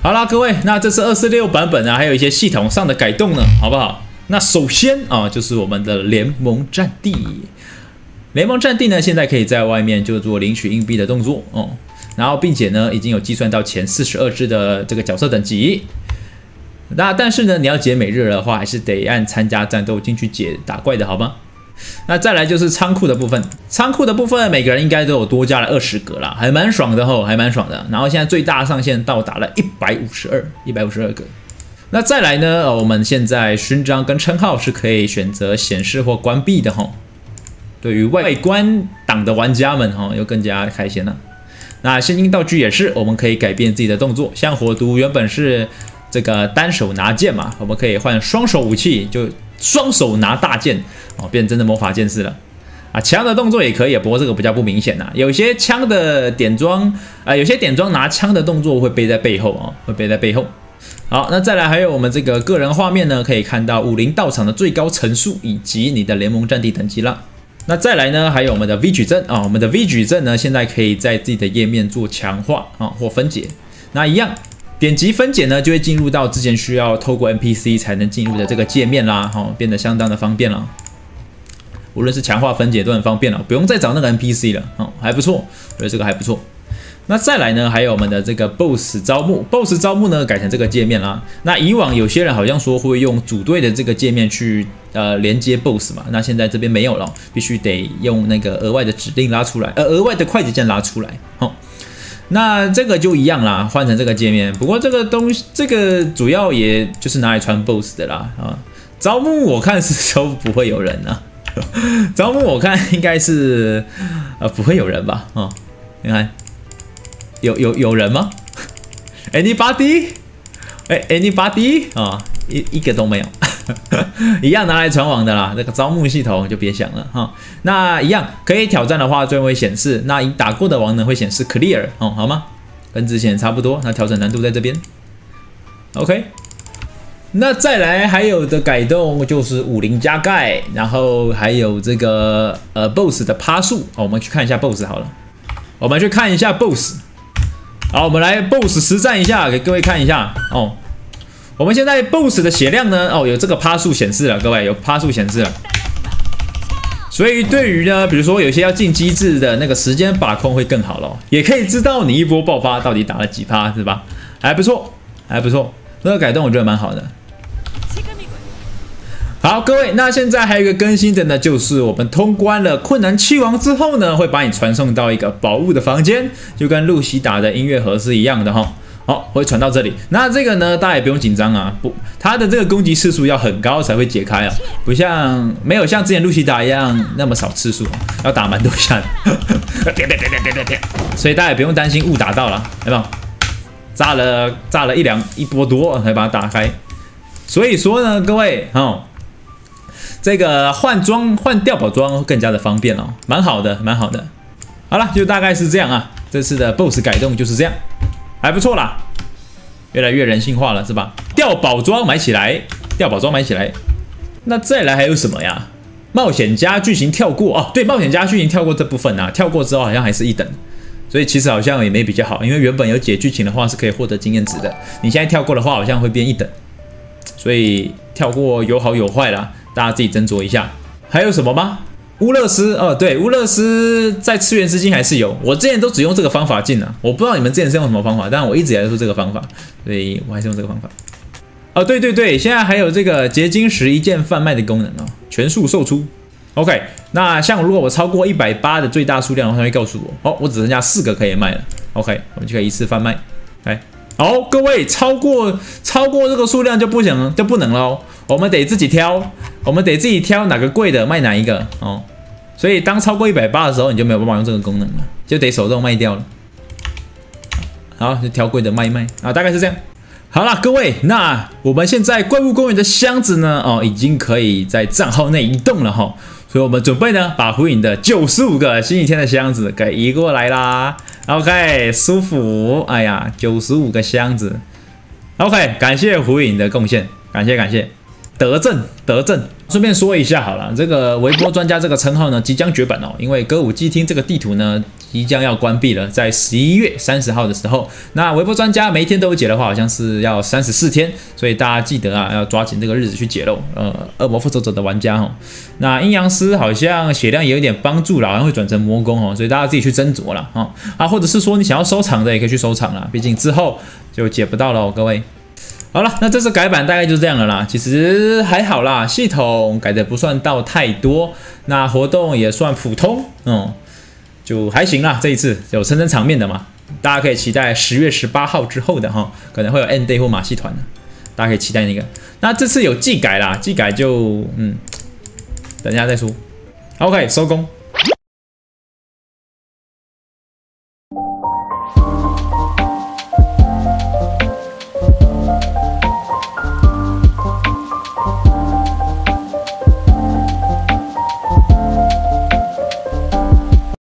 好啦，各位，那这是246版本啊，还有一些系统上的改动呢，好不好？那首先啊，就是我们的联盟战地。联盟战地呢，现在可以在外面就做领取硬币的动作哦，然后并且呢，已经有计算到前42只的这个角色等级。那但是呢，你要解每日的话，还是得按参加战斗进去解打怪的好吗？那再来就是仓库的部分，仓库的部分每个人应该都有多加了20格啦，还蛮爽的吼，还蛮爽的。然后现在最大上限到达了152个。那再来呢，我们现在勋章跟称号是可以选择显示或关闭的吼。对于外观党的玩家们哈，又更加开心了。那现金道具也是，我们可以改变自己的动作，像火毒原本是这个单手拿剑嘛，我们可以换双手武器，就双手拿大剑哦，变成真的魔法剑士了。啊，枪的动作也可以，不过这个比较不明显呐。有些枪的点装有些点装拿枪的动作会背在背后啊，会背在背后。好，那再来还有我们这个个人画面呢，可以看到武林道场的最高层数以及你的联盟战地等级了。那再来呢，还有我们的 V 矩阵啊，我们的 V 矩阵呢，现在可以在自己的页面做强化啊或分解。那一样，点击分解呢，就会进入到之前需要透过 NPC 才能进入的这个界面啦，变得相当的方便了。无论是强化分解都很方便了，不用再找那个 NPC 了，还不错，我觉得这个还不错。那再来呢，还有我们的这个 BOSS 招募 ，BOSS 招募呢改成这个界面啦。那以往有些人好像说会用组队的这个界面去连接 BOSS 嘛，那现在这边没有了，必须得用那个额外的指令拉出来，额外的快捷键拉出来。那这个就一样啦，换成这个界面。不过这个东西，这个主要也就是拿来穿 BOSS 的啦啊。招募我看是都不会有人啊，招募我看应该是不会有人吧啊？你看。有人吗 ？Anybody？ Anybody？ 啊，一个都没有，一样拿来传网的啦。这个招募系统就别想了哈。那一样可以挑战的话，最后会显示。那已打过的王呢会显示 clear 哦，好吗？跟之前差不多。那调整难度在这边。OK。那再来还有的改动就是武林加盖，然后还有这个BOSS 的趴数。我们去看一下 BOSS 好了。我们去看一下 BOSS。好，我们来 BOSS 实战一下，给各位看一下哦。我们现在 BOSS 的血量呢，有这个趴数显示了，各位有趴数显示了。所以对于呢，比如说有些要进机制的那个时间把控会更好咯，也可以知道你一波爆发到底打了几趴，是吧？还不错，还不错，这个改动我觉得蛮好的。好，各位，那现在还有一个更新的呢，就是我们通关了困难7王之后呢，会把你传送到一个宝物的房间，就跟露西打的音乐盒是一样的哈。好，会传到这里。那这个呢，大家也不用紧张啊，不，它的这个攻击次数要很高才会解开啊，不像没有像之前露西打一样那么少次数，要打蛮多下的。所以大家也不用担心误打到了，有没有？炸了一波多才把它打开。所以说呢，各位这个换掉宝装更加的方便哦，蛮好的，蛮好的。好了，就大概是这样啊。这次的 BOSS 改动就是这样，还不错啦，越来越人性化了，是吧？掉宝装买起来，掉宝装买起来。那再来还有什么呀？冒险家剧情跳过哦，对，冒险家剧情跳过这部分啊，跳过之后好像还是1等，所以其实好像也没比较好，因为原本有解剧情的话是可以获得经验值的，你现在跳过的话好像会变1等，所以跳过有好有坏啦。大家自己斟酌一下。还有什么吗？乌勒斯对，乌勒斯在次元之境还是有。我之前都只用这个方法进啊，我不知道你们之前是用什么方法，但我一直以来都是这个方法，所以我还是用这个方法。对，现在还有这个结晶石一件贩卖的功能哦，全数售出。OK， 那像如果我超过180的最大数量的话，它会告诉我，我只剩下4个可以卖了。OK， 我们就可以一次贩卖。来，好，各位，超过这个数量就不能了哦。我们得自己挑，哪个贵的卖哪一个哦。所以当超过180的时候，你就没有办法用这个功能了，就得手动卖掉了。好，就挑贵的卖一卖啊，大概是这样。好啦，各位，那我们现在怪物公园的箱子呢，已经可以在账号内移动了哈。所以我们准备呢，把胡影的95个星期天的箱子给移过来啦。OK， 舒服，哎呀，95个箱子。OK， 感谢胡影的贡献，感谢。德政。顺便说一下好了，这个微波专家这个称号呢即将绝版哦，因为歌舞伎町这个地图呢即将要关闭了，在11月30号的时候。那微博专家每一天都有解的话，好像是要34天，所以大家记得啊，要抓紧这个日子去解喽。恶魔复仇者的玩家哦，那阴阳师好像血量也有点帮助啦，好像会转成魔攻哦，所以大家自己去斟酌啦啊，或者是说你想要收藏的也可以去收藏啦，毕竟之后就解不到了哦，各位。好了，那这次改版大概就这样了啦，其实还好啦，系统改的不算到太多，那活动也算普通，就还行啦。这一次有撑场面的嘛，大家可以期待10月18号之后的哈，可能会有 End Day 或马戏团的，大家可以期待那个。那这次有技改啦，技改就等一下再说。OK， 收工。